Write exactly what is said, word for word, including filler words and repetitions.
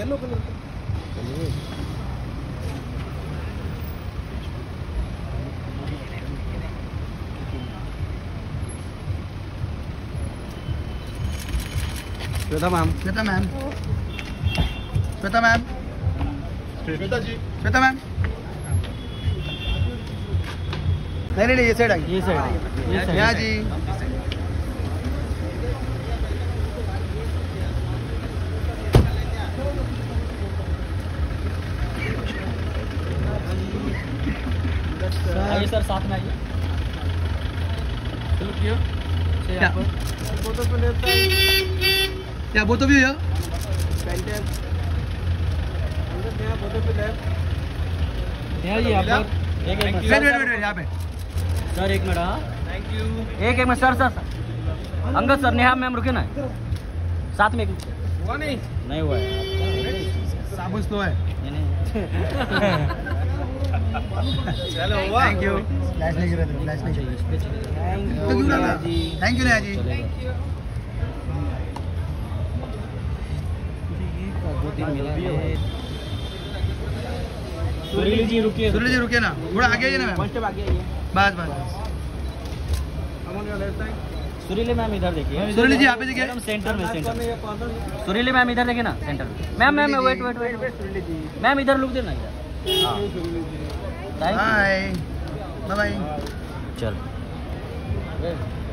Yellow colour का। Shweta ma'am, Shweta ma'am, Shweta ma'am, Shweta ji, Shweta ma'am. नहीं नहीं नहीं, ये साइड आइए। ये साइड, ये साइड। यहाँ जी। आइए सर, साथ में आइए। क्या क्या वो तो भी है यहाँ जी, आप लोग एक एक वेट वेट वेट वेट यहाँ पे सर, एक मिनट। हाँ, थैंक यू। एक एक minute sir, sir sir Angad sir, Neha ma'am रुके ना साथ में। हुआ नहीं, नहीं हुआ है। साबुन तो है। नहीं, नहीं। चलो हुआ। Thank you. फ्लैश नहीं गिरा था, फ्लैश नहीं गिरा। तो क्यों डाला? Thank you Neha ji. दो तीन मिला है। सुरीली जी रुकिए, सुनील जी रुकिए ना, थोड़ा आगे आइए ना मैम। स्टेप आगे आइए। बस बस। सुरीली मैम इधर देखिए। सुरीली जी यहाँ पे देखिए। मैडम सेंटर में, सेंटर। सुरीली मैम इधर देखिए ना, सेंटर में। Ma'am ma'am wait wait wait ma'am, इधर लुक देना इधर। Thank you. Bye bye. चल।